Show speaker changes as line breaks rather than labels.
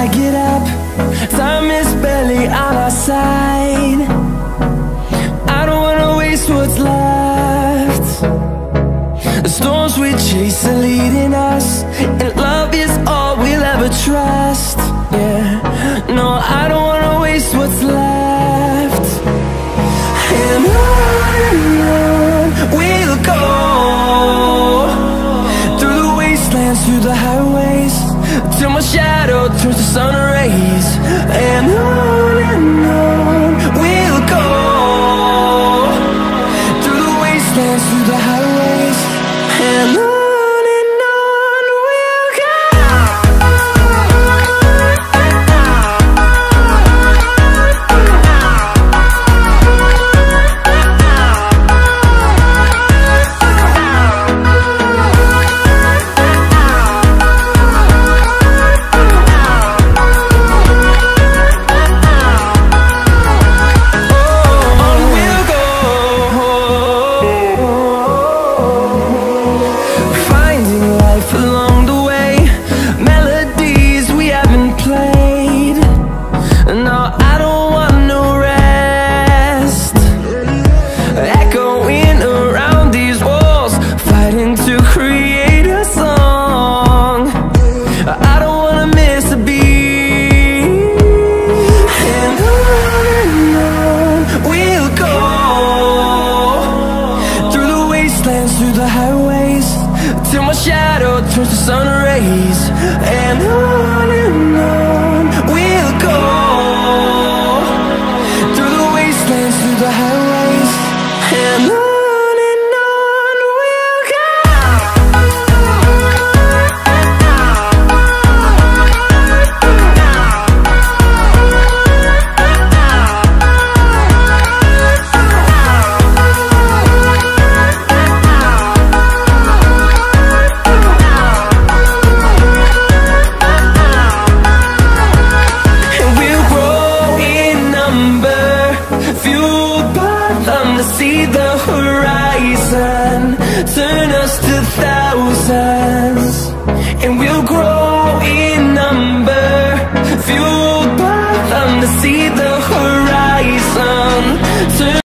I get up, time is barely on our side. I don't wanna waste what's left. The storms we chase are leading us, and love is all we'll ever trust. Yeah, no, I don't wanna waste what's left. And on we'll go, through the wastelands, through the highways, till my shadow turns to sun rays. And on we'll go, through the wastelands, through the highways, and on. Along the way, melodies we haven't played. No, I don't want no rest. Echoing around these walls, fighting to create a song. I don't wanna miss a beat. And on we'll go, through the wastelands, through the highways, till my shadow turns to sun rays. And on we'll go, through the wastelands, through the highways, and on. See the horizon turn us to thousands, and we'll grow in number, fueled by them to see the horizon turn